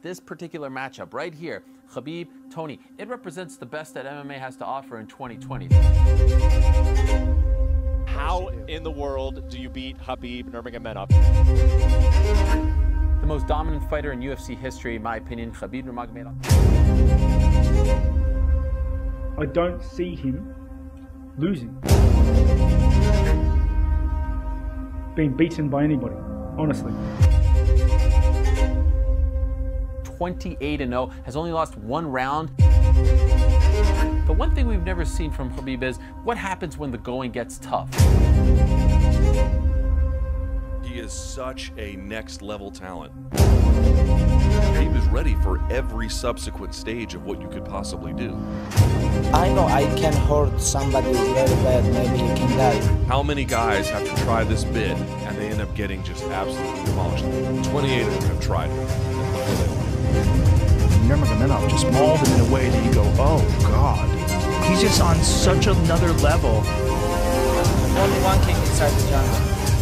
this particular matchup right here, Khabib, Tony, it represents the best that MMA has to offer in 2020. How in the world do you beat Khabib Nurmagomedov? The most dominant fighter in UFC history, in my opinion, Khabib Nurmagomedov. I don't see him losing. Being beaten by anybody, honestly. 28-0, has only lost one round. The one thing we've never seen from Khabib is what happens when the going gets tough. He is such a next level talent. He was ready for every subsequent stage of what you could possibly do. I know I can hurt somebody very bad, maybe he can die. How many guys have to try this bit and they end up getting just absolutely demolished? 28 of them have tried it. Nurmagomedov just mauled him in a way that you go, oh God. He's just on such another level. Only one king inside the jungle.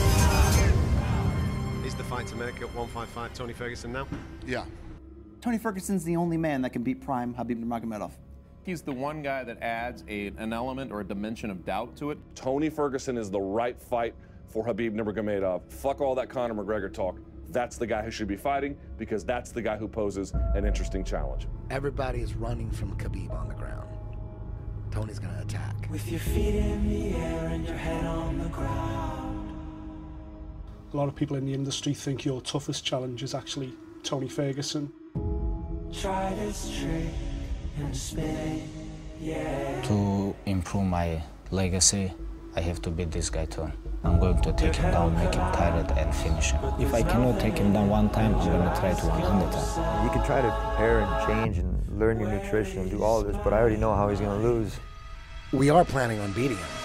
Is the fight to make at 155 Tony Ferguson now? Yeah. Tony Ferguson's the only man that can beat prime Khabib Nurmagomedov. He's the one guy that adds an element or a dimension of doubt to it. Tony Ferguson is the right fight for Khabib Nurmagomedov. Fuck all that Conor McGregor talk. That's the guy who should be fighting because that's the guy who poses an interesting challenge. Everybody is running from Khabib on the ground. Tony's gonna attack. With your feet in the air and your head on the ground. A lot of people in the industry think your toughest challenge is actually Tony Ferguson. Try this trick and spin it, yeah. To improve my legacy, I have to beat this guy too. I'm going to take him down, make him tired, and finish him. If I cannot take him down one time, I'm going to try to 100 times. You can try to prepare and change and learn your nutrition and do all of this, but I already know how he's going to lose. We are planning on beating him.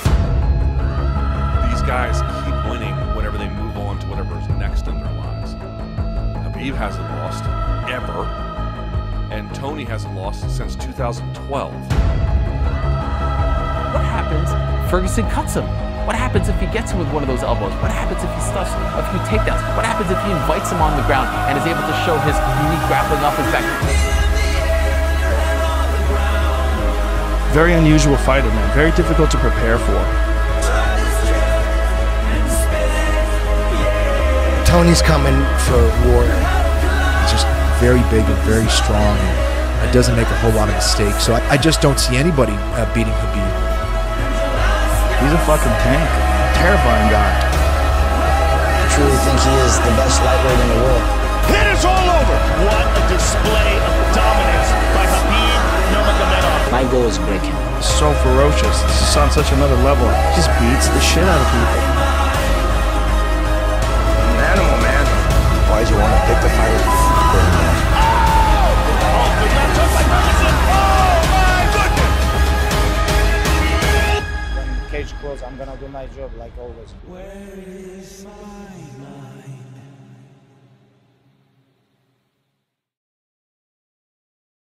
These guys keep winning whenever they move on to whatever's next in their lives. Khabib hasn't lost ever, and Tony hasn't lost since 2012. What happens if Ferguson cuts him? What happens if he gets him with one of those elbows? What happens if he stuffs a few takedowns? What happens if he invites him on the ground and is able to show his unique grappling off his back? Very unusual fighter, man. Very difficult to prepare for. Tony's coming for war. He's just very big and very strong. And doesn't make a whole lot of mistakes. So I just don't see anybody beating Khabib. He's a fucking tank. Terrifying guy. I truly think he is the best lightweight in the world. It is all over! What a display of dominance by Khabib Nurmagomedov. My goal is break him. So ferocious. This is on such another level. He just beats the shit out of people. An animal, man. Why do you want to pick the fight? Cage close, I'm gonna do my job like always. Where is my mind?